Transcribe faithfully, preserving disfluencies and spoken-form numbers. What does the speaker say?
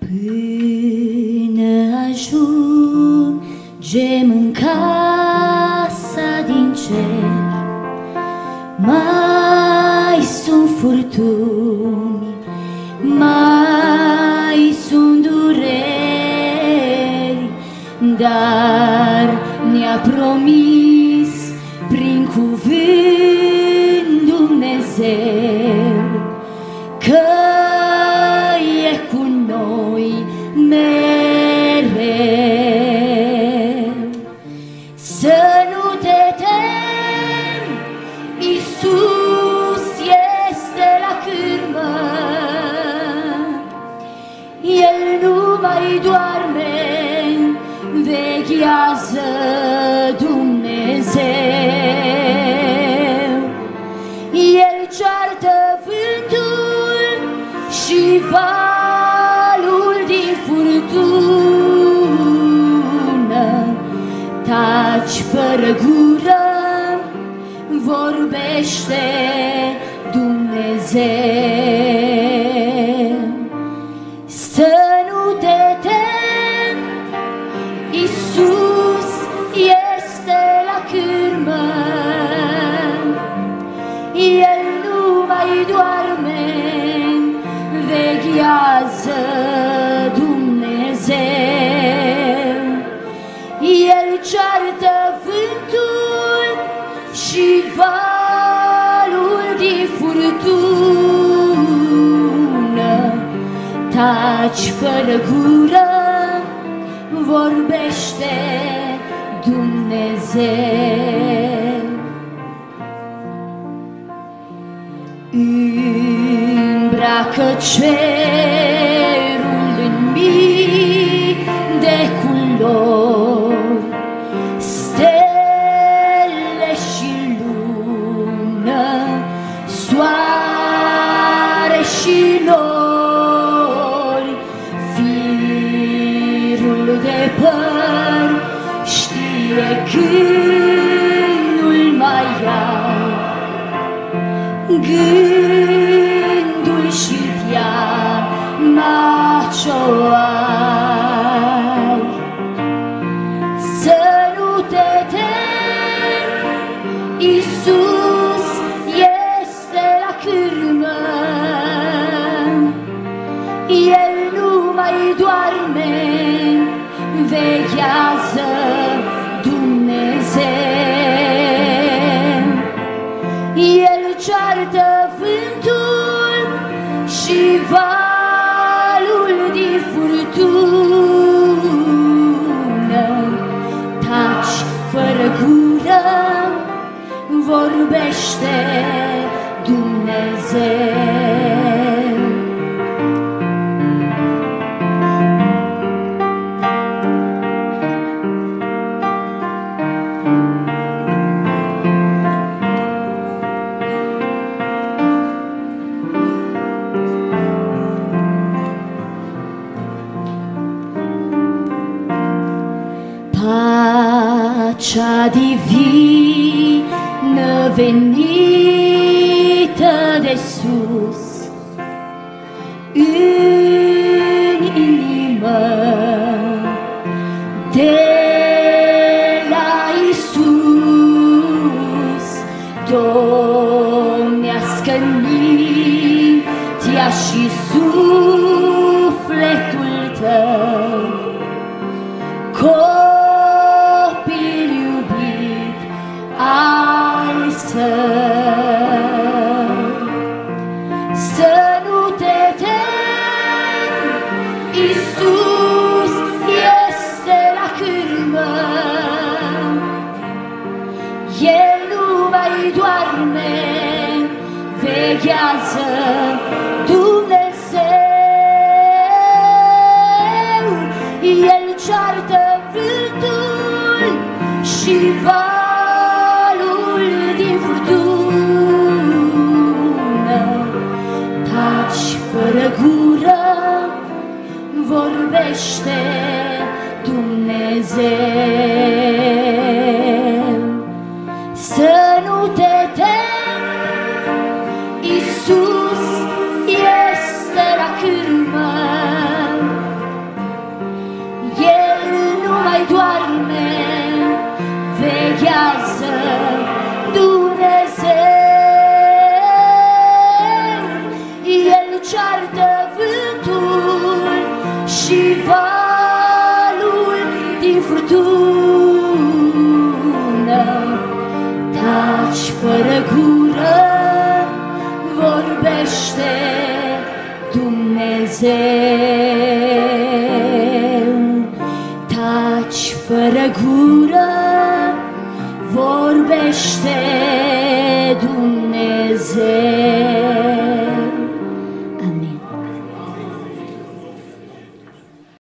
Până ajungem în casa din cer, mai sunt furtuni, mai sunt dureri, dar ne-a promis prin cuvânt Dumnezeu că e cu noi mereu. Să nu te temi, Iisus este la cârmă, El nu mai doarme, veghează Dumnezeu. El ceartă vântul și valul din furtună, taci fără gură, vorbește Dumnezeu. Să nu te temi, Iisus este la cârmă, El nu mai doarme, veghează Dumnezeu. El ceartă vântul și valul din furtună, taci fără gură, vorbește Dumnezeu. Îmbracă cerul în mii de culori, stele și lună, soare și nori. Firul de păr știe când nu-l mai iau, gândul și teama ce-o ai. Să nu te temi, Iisus este la cârmă, El nu mai doarme, veghează Dumnezeu. El ceartă vântul și valul din furtună, taci fără gură, vorbește Dumnezeu. Pacea divină venită de sus în inimă, de la Iisus, domnească-n mintea și sufletul tău. Copil iubit al Său, să nu te temi, Iisus este la cârmă, El nu mai doarme, veghează Dumnezeu. El ceartă vântul și valul din furtună, taci fără gură, vorbește Dumnezeu. Să nu te temi, Iisus este la cârmă, taci fără gură, vorbește Dumnezeu.